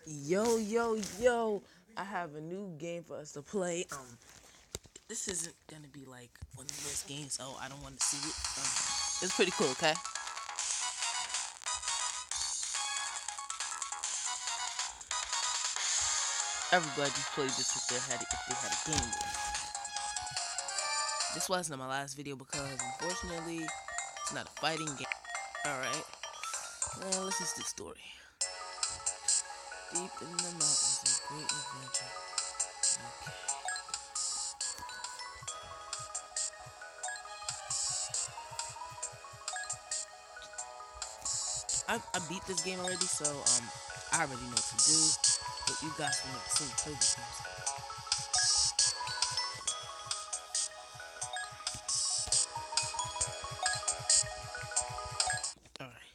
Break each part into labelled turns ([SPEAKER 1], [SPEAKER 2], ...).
[SPEAKER 1] Yo, I have a new game for us to play. This isn't gonna be like one of those games, so I don't want to see it. It's pretty cool, okay? Everybody played this if they had a game with. This wasn't my last video because unfortunately it's not a fighting game. Alright. Well, let's just do the story. Deep in the mountains, a great adventure. Okay. I beat this game already, so I already know what to do. But you guys will never see me play this game. Alright.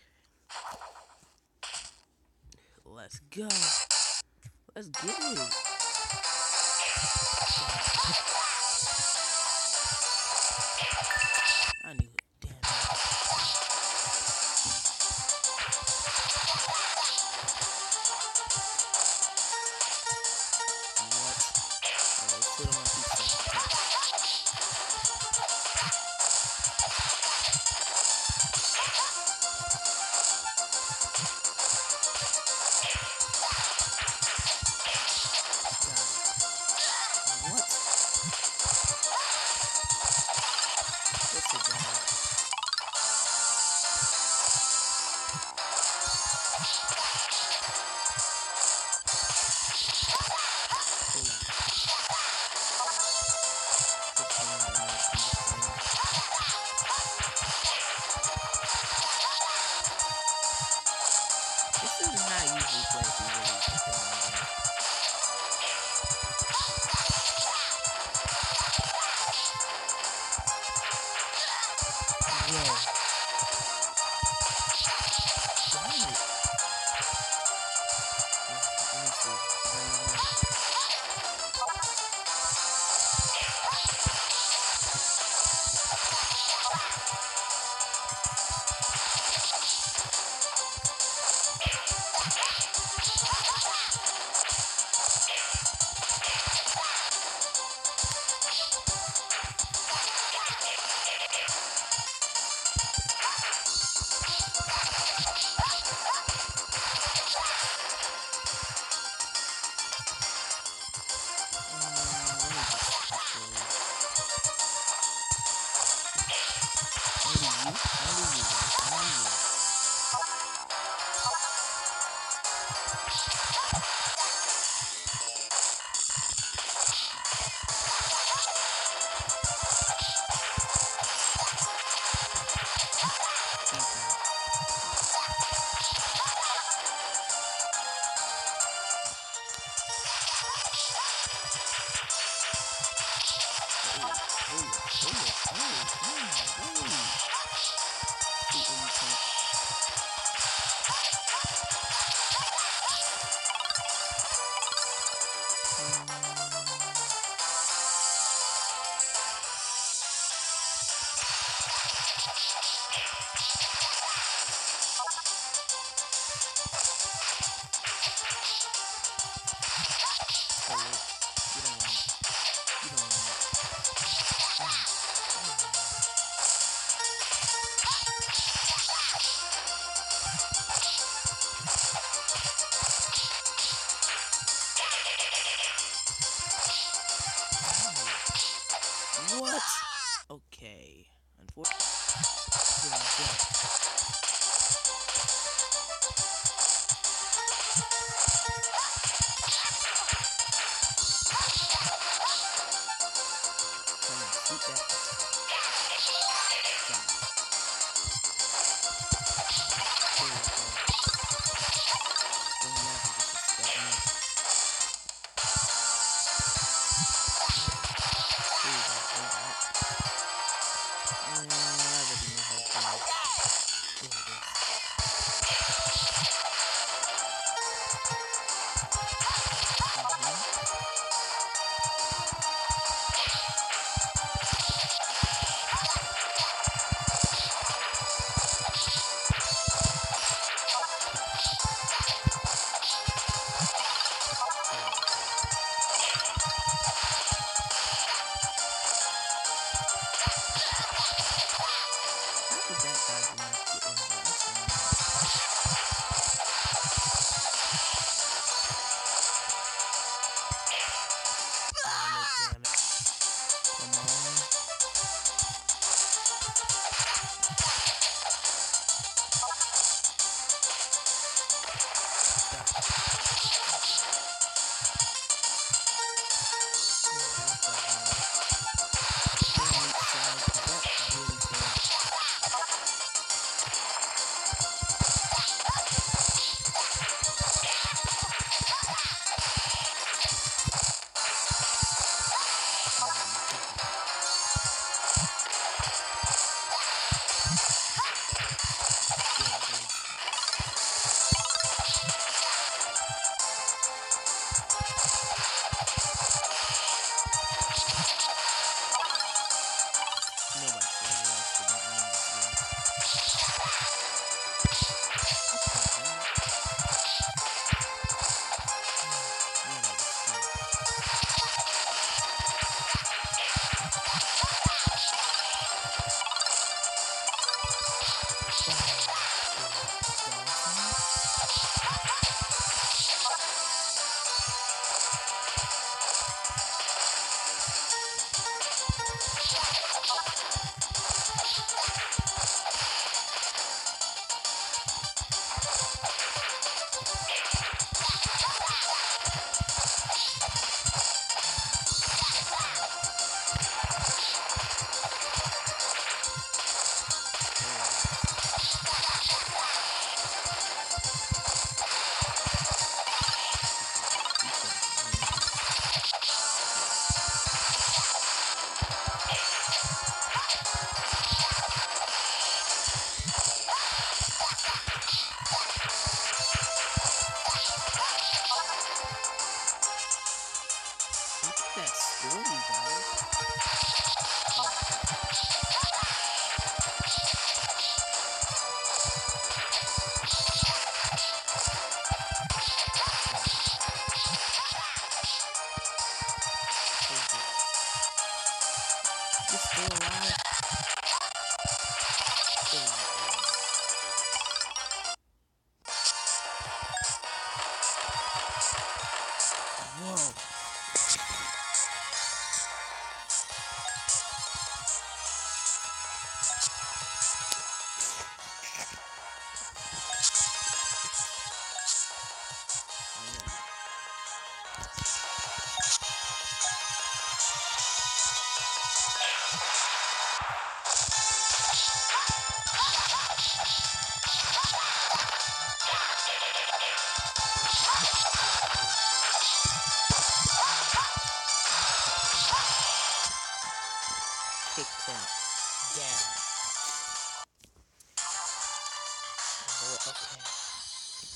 [SPEAKER 1] Let's go. Let's get it. I knew it. Damn it. What? Let's put on my pizza. What? What's the game? This is not usually played if you really put it on the game. Whoa. Damn it. Let me see.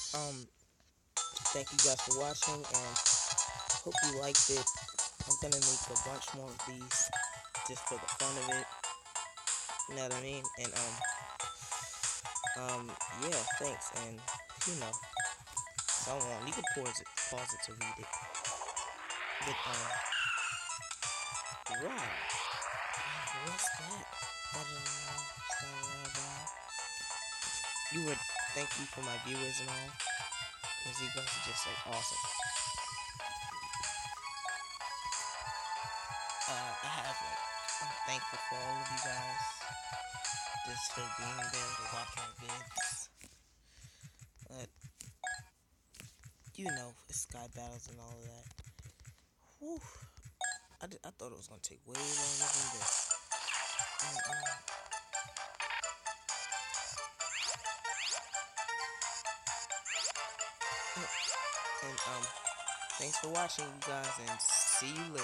[SPEAKER 1] Thank you guys for watching, and hope you liked it. I'm gonna make a bunch more of these just for the fun of it. You know what I mean? And yeah, thanks. And you know, so on. You can pause it to read it. But wow, what's that? You would thank you for my viewers and all, because you guys are just like awesome. I have like, I'm thankful for all of you guys just for being there to watch my vids. But you know, it's sky battles and all of that. Whew. I thought it was gonna take way longer than this. And, and thanks for watching, you guys, and see you later.